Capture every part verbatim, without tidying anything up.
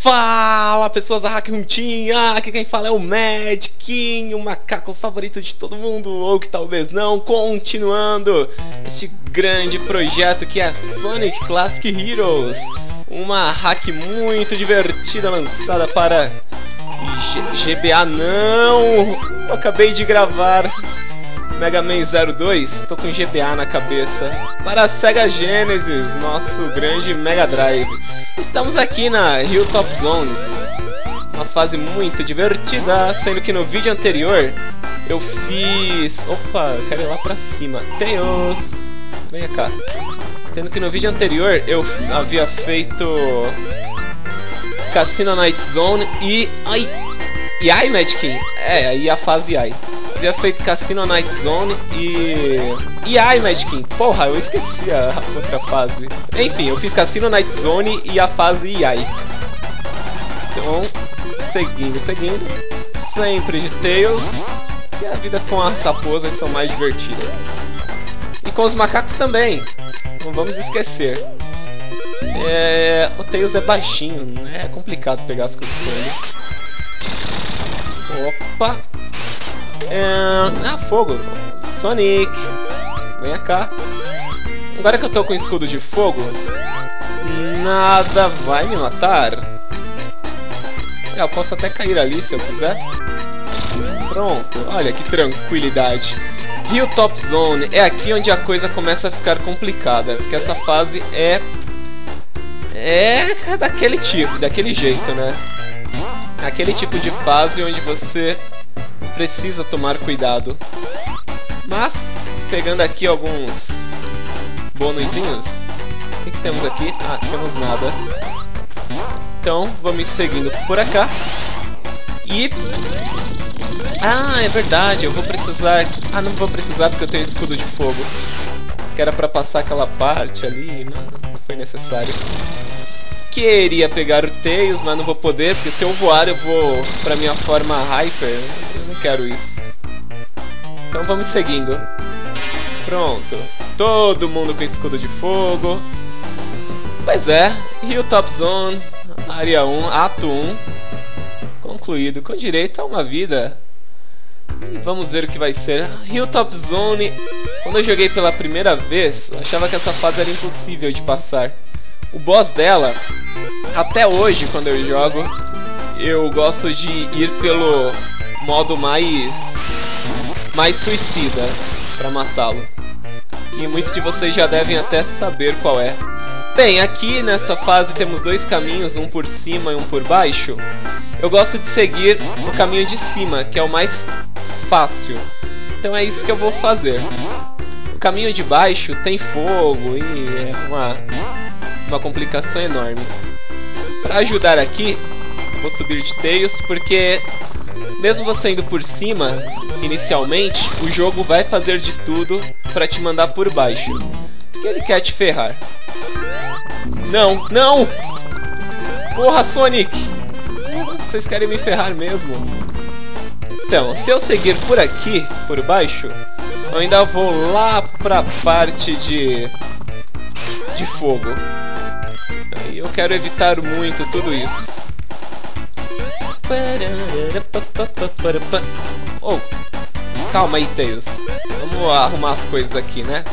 Fala pessoas da Hack Runtinha, aqui quem fala é o Magiquinho, o macaco favorito de todo mundo, ou que talvez não, continuando este grande projeto que é Sonic Classic Heroes, uma hack muito divertida lançada para G B A. Não, eu acabei de gravar Mega Man zero dois, tô com G B A na cabeça, para a Sega Genesis, nosso grande Mega Drive. Estamos aqui na Hilltop Zone, uma fase muito divertida, sendo que no vídeo anterior eu fiz... Opa, eu quero ir lá pra cima. Tails, venha cá. Sendo que no vídeo anterior eu havia feito Cassino Night Zone e... Ai! E ai, Magic? É, aí a fase ai. Havia feito Cassino Night Zone e... E ai, Magic? Porra, eu esqueci a outra fase. Enfim, eu fiz Cassino Night Zone e a fase I A I. Então, seguindo, seguindo. Sempre de Tails. E a vida com as raposas são mais divertidas. E com os macacos também. Não vamos esquecer. É... O Tails é baixinho, é complicado pegar as coisas com ele. Opa! É... Ah, fogo! Sonic! Venha cá! Agora que eu tô com escudo de fogo, nada vai me matar. Eu posso até cair ali se eu quiser. Pronto, olha que tranquilidade. Hilltop Zone é aqui onde a coisa começa a ficar complicada, porque essa fase é... É daquele tipo, daquele jeito, né? Aquele tipo de fase onde você precisa tomar cuidado. Mas, pegando aqui alguns bonuzinhos. O que, que temos aqui? Ah, temos nada. Então, vamos seguindo por cá. E... Ah, é verdade, eu vou precisar... Ah, não vou precisar porque eu tenho escudo de fogo. Que era pra passar aquela parte ali, não, não foi necessário. Queria pegar o Tails, mas não vou poder, porque se eu voar eu vou pra minha forma Hyper. Eu não quero isso. Então vamos seguindo. Pronto. Todo mundo com escudo de fogo. Pois é, Hilltop Zone, área um, ato um. Concluído, com direito a uma vida. E vamos ver o que vai ser. Hilltop Zone, quando eu joguei pela primeira vez, eu achava que essa fase era impossível de passar. O boss dela, até hoje quando eu jogo, eu gosto de ir pelo modo mais mais suicida para matá-lo. E muitos de vocês já devem até saber qual é. Bem, aqui nessa fase temos dois caminhos, um por cima e um por baixo. Eu gosto de seguir o caminho de cima, que é o mais fácil. Então é isso que eu vou fazer. O caminho de baixo tem fogo e é uma... uma complicação enorme. Para ajudar aqui, vou subir de Tails, porque mesmo você indo por cima, inicialmente, o jogo vai fazer de tudo para te mandar por baixo, porque ele quer te ferrar. Não, não! Porra, Sonic! Vocês querem me ferrar mesmo? Então, se eu seguir por aqui, por baixo, eu ainda vou lá pra parte de... de fogo. E eu quero evitar muito tudo isso. Oh, calma aí, Tails. Vamos arrumar as coisas aqui, né?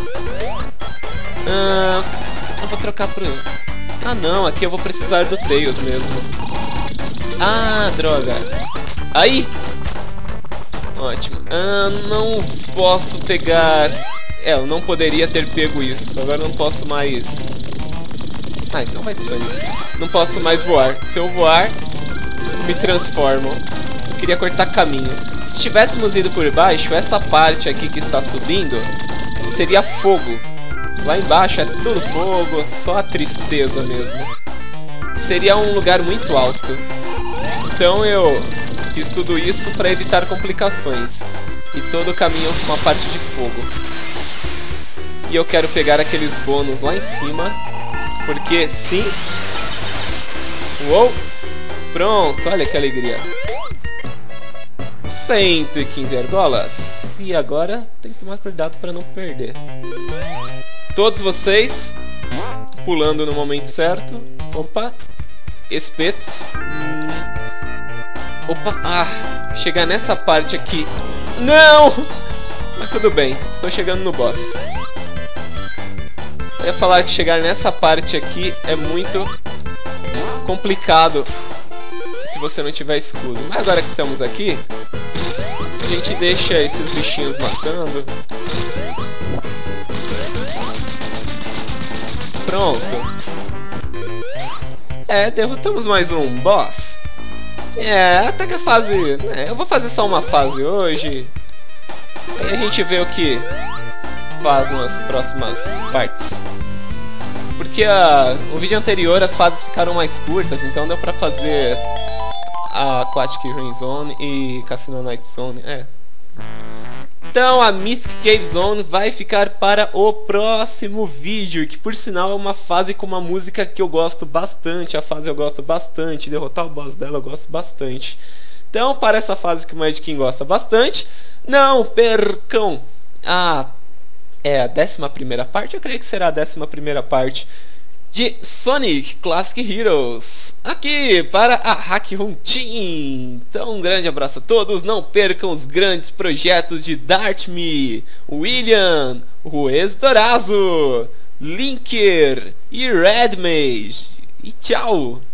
Ah, eu vou trocar pro... Ah não, aqui eu vou precisar do Tails mesmo. Ah, droga. Aí! Ótimo. Ah, não posso pegar... É, eu não poderia ter pego isso. Agora não posso mais... Ah, então vai ser isso. Não posso mais voar. Se eu voar, me transformo. Eu queria cortar caminho. Se tivéssemos ido por baixo, essa parte aqui que está subindo seria fogo. Lá embaixo é tudo fogo, só a tristeza mesmo. Seria um lugar muito alto. Então eu fiz tudo isso para evitar complicações. E todo o caminho com uma parte de fogo. E eu quero pegar aqueles bônus lá em cima. Porque sim. Uou! Pronto, olha que alegria. cento e quinze argolas. E agora tem que tomar cuidado para não perder. Todos vocês pulando no momento certo. Opa! espetos. Hum. Opa, ah, chegar nessa parte aqui. Não! Mas tudo bem, estou chegando no boss. Eu ia falar que chegar nessa parte aqui é muito complicado se você não tiver escudo. Mas agora que estamos aqui, a gente deixa esses bichinhos matando. Pronto. É, derrotamos mais um boss. É, até que a fase... É, eu vou fazer só uma fase hoje. Aí a gente vê o que faz nas próximas partes. Porque a, o vídeo anterior as fases ficaram mais curtas, então deu pra fazer a Aquatic Ruin Zone e Casino Night Zone. É. Então a Mystic Cave Zone vai ficar para o próximo vídeo, que por sinal é uma fase com uma música que eu gosto bastante. A fase eu gosto bastante, derrotar o boss dela eu gosto bastante. Então para essa fase que o Magic gosta bastante, não percam a, é, a décima primeira parte, eu creio que será a décima primeira parte de Sonic Classic Heroes, aqui para a Hack Room Team. Então um grande abraço a todos, não percam os grandes projetos de Dartme, William, Ruiz Dorazo, Linker e Red Mage. E tchau!